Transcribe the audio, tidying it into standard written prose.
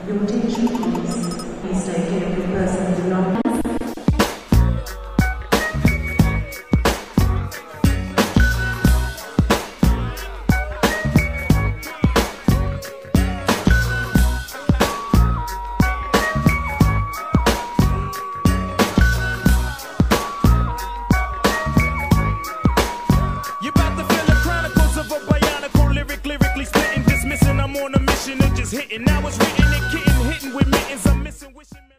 Your attention please. Please take care of the person who do not. Lyrically splitting, dismissing, I'm on a mission of just hitting. Now it's written and getting hitting with mittens. I'm missing, wishing.